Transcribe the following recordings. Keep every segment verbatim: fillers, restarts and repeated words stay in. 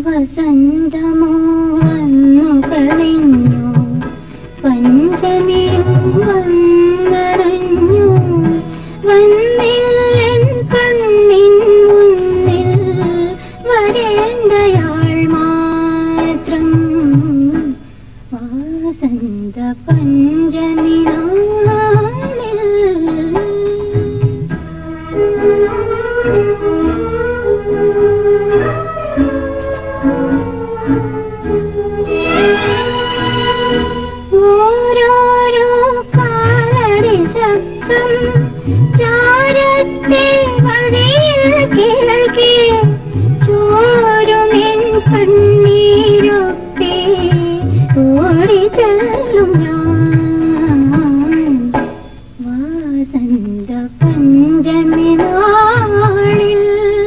വസന്തമോ വന്നു കഴിഞ്ഞു, പഞ്ചമിയും വന്നടഞ്ഞു. വന്നില്ലൻ കണ്ണിൻ മുന്നിൽ വരേണ്ടയാൾ മാത്രം. വസന്ത പഞ്ചമി നാളിൽ ഓരോരോ കാലടി ശബ്ദം ചാരത്തെ വഴിയിൽ കേൾക്കേ, ചോരുമെൻ കണ്ണീരൊപ്പേ ഓടി ചെല്ലും ഞാൻ. വസന്ത പഞ്ചമി നാളിൽ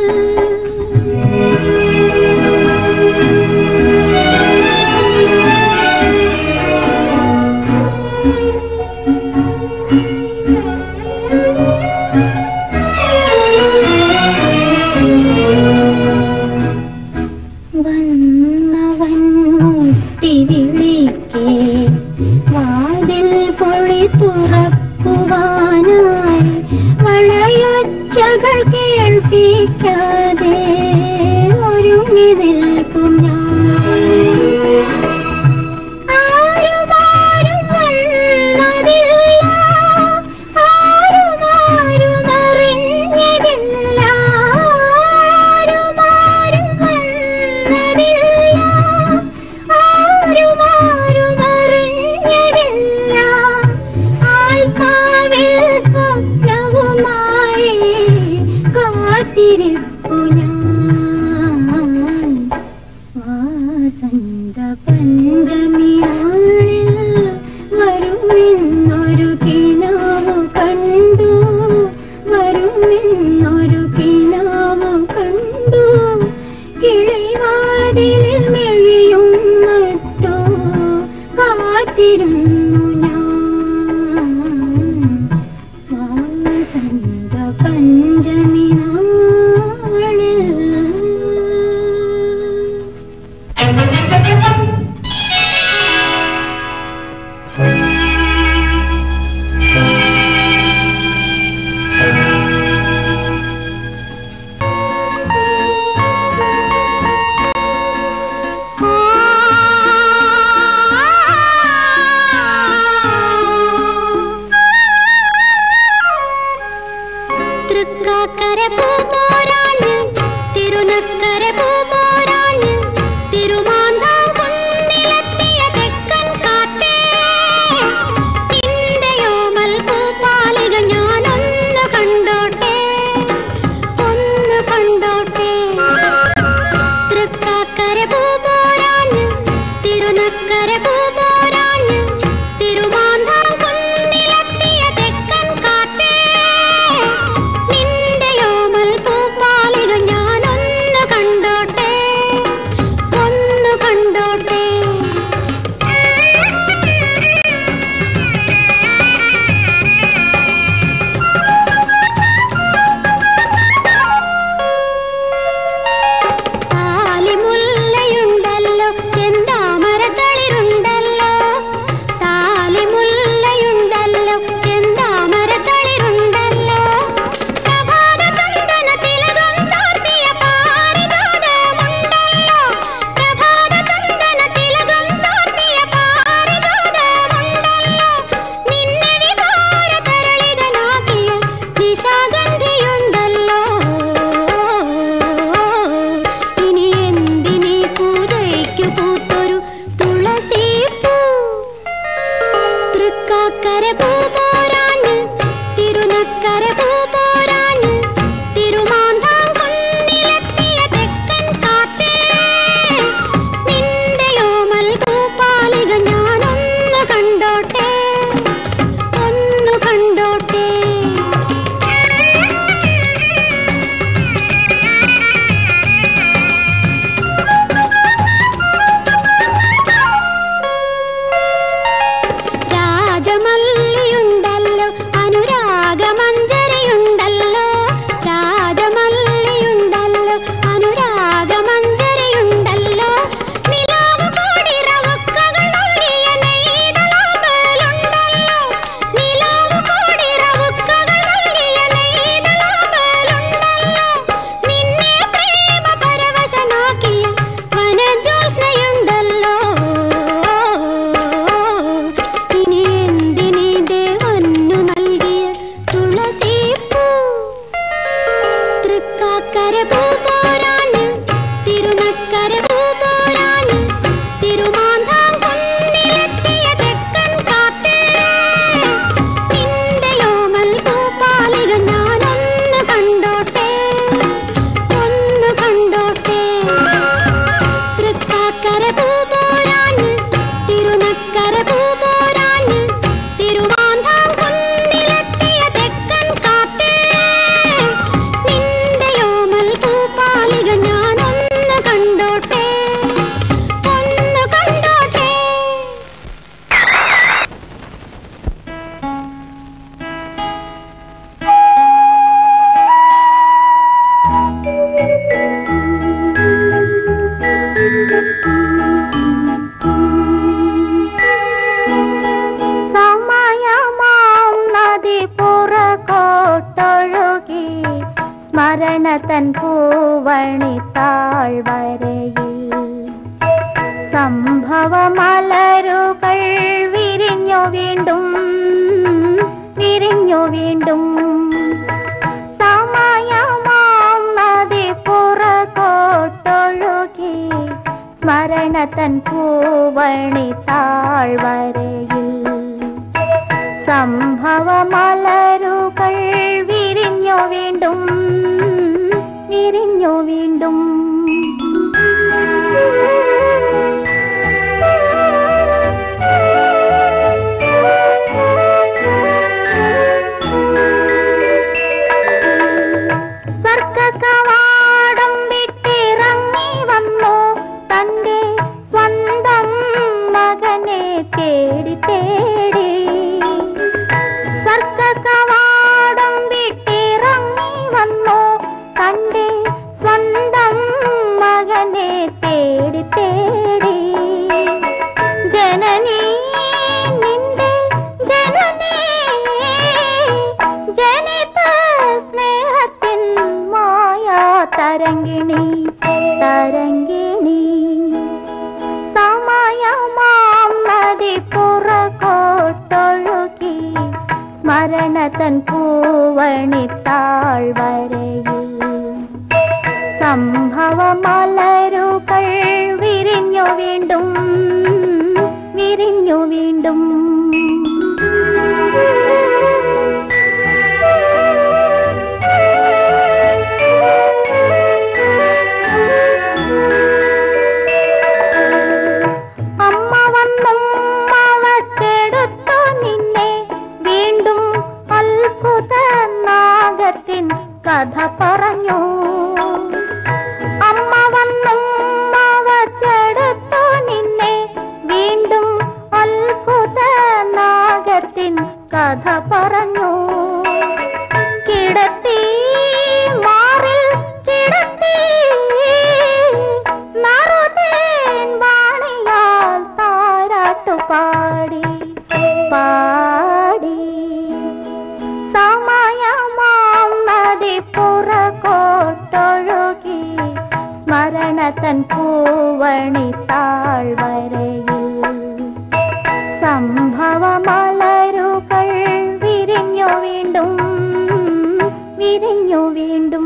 വന്നവൻ മുട്ടി വിളിക്കേ, വാതിൽ പൊളി തുറക്കുവാനായി വളയൊച്ചകൾ കേൾപ്പിക്കാതെ ഒരുങ്ങി നിൽക്കും ഞാൻ. ആരുമാരും വന്നതില്ല, ആരുമാരും അറിഞ്ഞതില്ല, ആരുമാരും വന്നതില്ല, ആരുമാരും അറിഞ്ഞതില്ല. ആത്മാവിൽ സ്വപ്നവുമായി കാത്തിരിപ്പു ഞാൻ. വസന്ത പഞ്ചമി നാളിൽ വരുമെന്നൊരു കിനാവു കണ്ടു, വരുമെന്നൊരു കിനാവു കണ്ടു. കിളിവാതിലിൽ മെഴിയും നട്ടു കാത്തിരുന്നു ഞാൻ. വസന്ത പഞ്ചമി നാളിൽ ആ സംഭവമലരുകൾ വിരിഞ്ഞു വീണ്ടും വിരിഞ്ഞു വീണ്ടും സമയമാം നദി പുറകോട്ടൊഴുകി സ്മരണതൻ പൂവണി താഴ്വരയിൽ സംഭവമലരുകൾ വിരിഞ്ഞു വീണ്ടും വിരിഞ്ഞു വീണ്ടും സ്വർഗകവാടം വിട്ടിറങ്ങി വന്നു തന്റെ സ്വന്തം മകനെ തേടി തേടി സ്വർഗകവാടം വിട്ടിറങ്ങി വന്നു തന്റെ സ്വന്തം മകനെ തേടി തേടി ജനനീ നിന്റെ ജനനീ ജനിത സ്നേഹത്തിൻ മായാ തരംഗിണി തരംഗിണി സമയമാം നദി പുറകോട്ടൊഴുകി സ്മരണതൻ പൂവണി താഴ്വരയിൽ സംഭവമലരുകൾ വിരിഞ്ഞു വീണ്ടും വിരിഞ്ഞു വീണ്ടും അമ്മ വന്നും അവച്ചെടുത്തു നിന്നെ വീണ്ടും അത്ഭുത നാഗത്തിൻ കഥ പറഞ്ഞു അമ്മ വന്നും അവച്ചെടുത്തു നിന്നെ വീണ്ടും അത്ഭുത നാഗത്തിൻ കഥ പറഞ്ഞു കിടത്തി മാറിൽ കിടത്തി നറുതേൻ വാണിയാൽ താരാട്ടു പാടി പാടി സമയമാം നദി പുറകോട്ടൊഴുകി സ്മരണതൻ പൂവണി താഴ്വരയിൽ സംഭവമലരുകൾ വിരിഞ്ഞു വീണ്ടും വിരിഞ്ഞു വീണ്ടും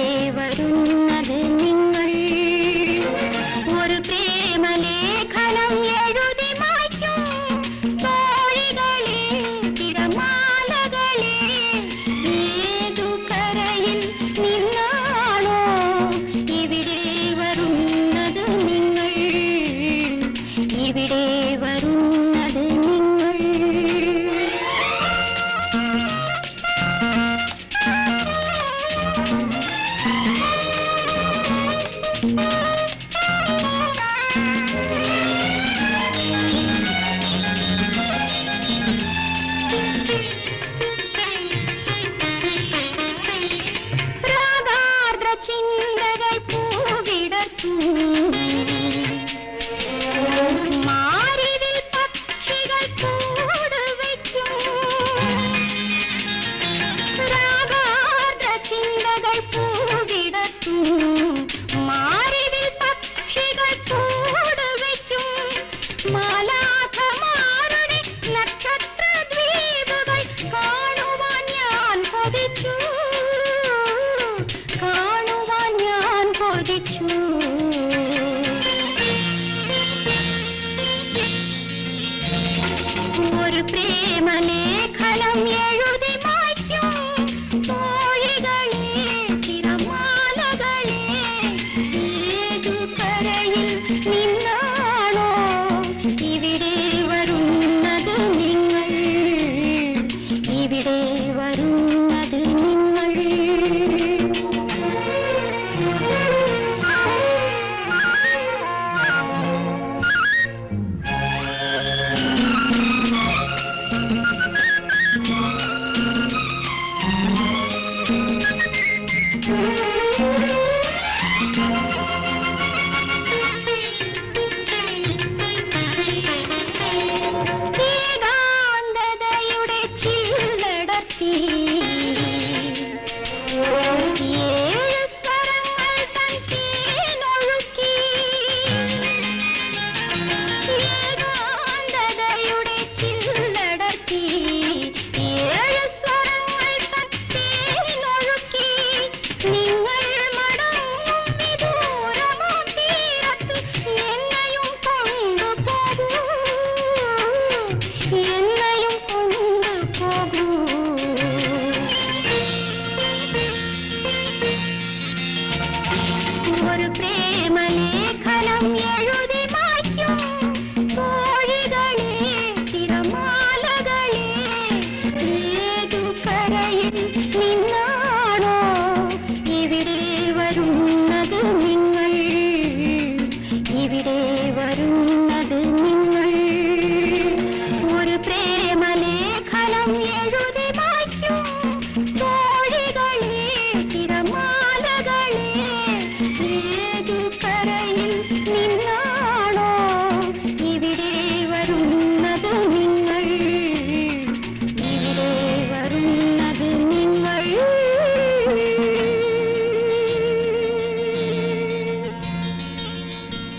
വരുന്നത് നിങ്ങൾ ഒരു പ്രേമലേഖനം എഴുതി മായ്ക്കും തോഴികളെ തിരമാലകളെ ഏതു കരയിൽ നിന്നാണോ ഇവിടെ വരുന്നത് നിങ്ങൾ ഇവിടെ വരുന്നത് നിങ്ങൾ ചിന്തകൾ പൂവിടർത്തും മാറിവിൽ പക്ഷികൾ കൂടുവയ്ക്കും രാഗാർദ്ര ചിന്തകൾ പൂവിടർത്തും മാറിവിൽ പക്ഷികൾ കൂടുവയ്ക്കും മാലാഖമാരുടെ നക്ഷത്ര ദ്വീപുകൾ കാണുവാൻ ഞാൻ കൊതിച്ചു കൊതിച്ചു ഒരു പ്രേമലേഖനം എഴുതി മായ്ക്കും തോഴികളെ തിരമാലകളെ ഏതു കരയിൽ നിന്നാണോ ഇവിടെ വരുന്നത് നിങ്ങൾ ഇവിടെ വരുന്നത് നിങ്ങൾ ഏകാന്തതയുടെ ചില്ലടത്തി ഏഴ് സ്വരങ്ങൾ തൻ തേനൊഴുക്കി ഏകാന്തതയുടെ ചില്ലടത്തി ഏഴ് സ്വരങ്ങൾ തൻ തേനൊഴുക്കി നിങ്ങൾ മടങ്ങും വിദൂരമോ തീരത്ത് എന്നെയും കൊണ്ടുപോകൂ എന്നെയും കൊണ്ടുപോകൂ ഒരു പ്രേമലേഖനം എഴുതി മായ്ക്കും തോഴികളെ തിരമാലകളെ ഏതു കരയിൽ നിന്നാണോ ഇവിടെ വരുന്നത് നിങ്ങൾ ഇവിടെ വരുന്നത് നിങ്ങൾ ഒരു പ്രേമലേഖനം എഴുതി